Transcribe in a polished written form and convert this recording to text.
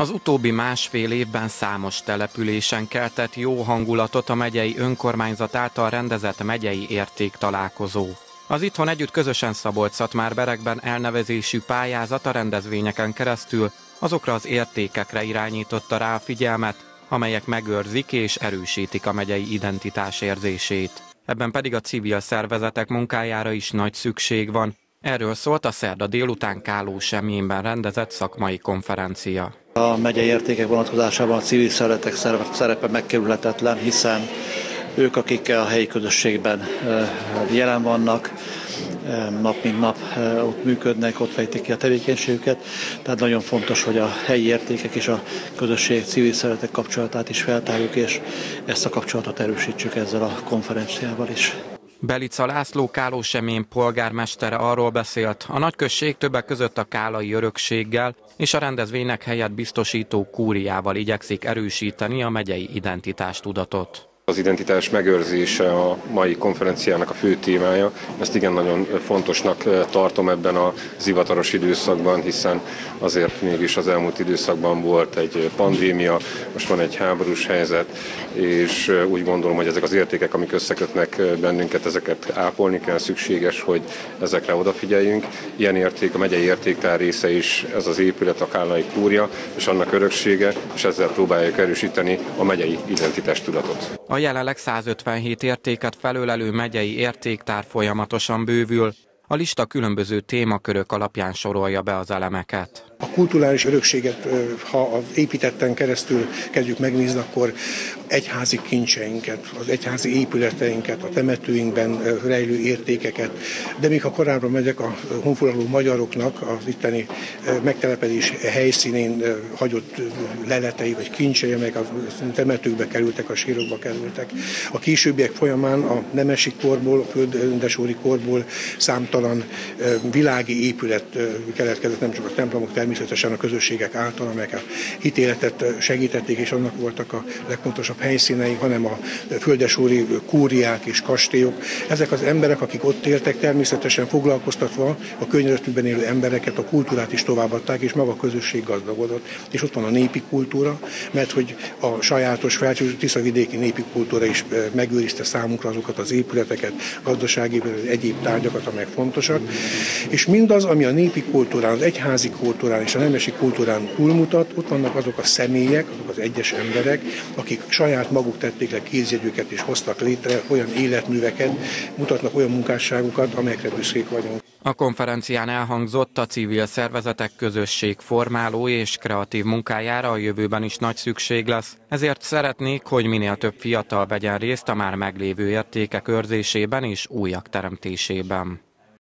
Az utóbbi másfél évben számos településen keltett jó hangulatot a megyei önkormányzat által rendezett megyei értéktalálkozó. Az Itthon Együtt közösen Szabolcs-Szatmár-Berekben elnevezésű pályázat a rendezvényeken keresztül azokra az értékekre irányította rá a figyelmet, amelyek megőrzik és erősítik a megyei identitás érzését. Ebben pedig a civil szervezetek munkájára is nagy szükség van. Erről szólt a szerda délután Kálósemjénben rendezett szakmai konferencia. A megyei értékek vonatkozásában a civil szervezetek szerepe megkerülhetetlen, hiszen ők, akik a helyi közösségben jelen vannak, nap mint nap ott működnek, ott fejtik ki a tevékenységüket. Tehát nagyon fontos, hogy a helyi értékek és a közösség civil szervezetek kapcsolatát is feltárjuk, és ezt a kapcsolatot erősítsük ezzel a konferenciával is. Belica László Kálósemjén polgármestere arról beszélt, a nagyközség többek között a kálai örökséggel és a rendezvénynek helyet biztosító kúriával igyekszik erősíteni a megyei identitástudatot. Az identitás megőrzése a mai konferenciának a fő témája. Ezt igen nagyon fontosnak tartom ebben az hivatalos időszakban, hiszen azért mégis az elmúlt időszakban volt egy pandémia, most van egy háborús helyzet, és úgy gondolom, hogy ezek az értékek, amik összekötnek bennünket, ezeket ápolni kell, szükséges, hogy ezekre odafigyeljünk. Ilyen érték, a megyei értéktár része is ez az épület, a kálai kúria, és annak öröksége, és ezzel próbáljuk erősíteni a megyei identitástudatot. A jelenleg 157 értéket felölelő megyei értéktár folyamatosan bővül. A lista különböző témakörök alapján sorolja be az elemeket. A kulturális örökséget, ha az építetten keresztül kezdjük megnézni, akkor egyházi kincseinket, az egyházi épületeinket, a temetőinkben rejlő értékeket, de még ha korábban megyek, a honfoglaló magyaroknak az itteni megtelepedés helyszínén hagyott leletei vagy kincsei, amelyek a temetőkbe kerültek, a sírokba kerültek. A későbbiek folyamán a nemesi korból, a földesúri korból számtalan világi épület keletkezett, nem csak a templomok, természetesen a közösségek által, amelyek a hitéletet segítették, és annak voltak a legfontosabb helyszínei, hanem a földesúri kúriák és kastélyok. Ezek az emberek, akik ott éltek, természetesen foglalkoztatva a környezetükben élő embereket, a kultúrát is továbbadták, és maga a közösség gazdagodott. És ott van a népi kultúra, mert hogy a sajátos Tiszavidéki népi kultúra is megőrizte számunkra azokat az épületeket, gazdasági, egyéb tárgyakat, amelyek fontosak. És mindaz, ami a népi kultúrán, az egyházi kultúrán és a nemesi kultúrán túlmutat, ott vannak azok a személyek, azok az egyes emberek, akik saját maguk tették le kézjegyüket és hoztak létre olyan életműveket, mutatnak olyan munkásságokat, amelyekre büszkék vagyunk. A konferencián elhangzott, a civil szervezetek közösség formáló és kreatív munkájára a jövőben is nagy szükség lesz. Ezért szeretnék, hogy minél több fiatal vegyen részt a már meglévő értékek őrzésében és újak teremtésében.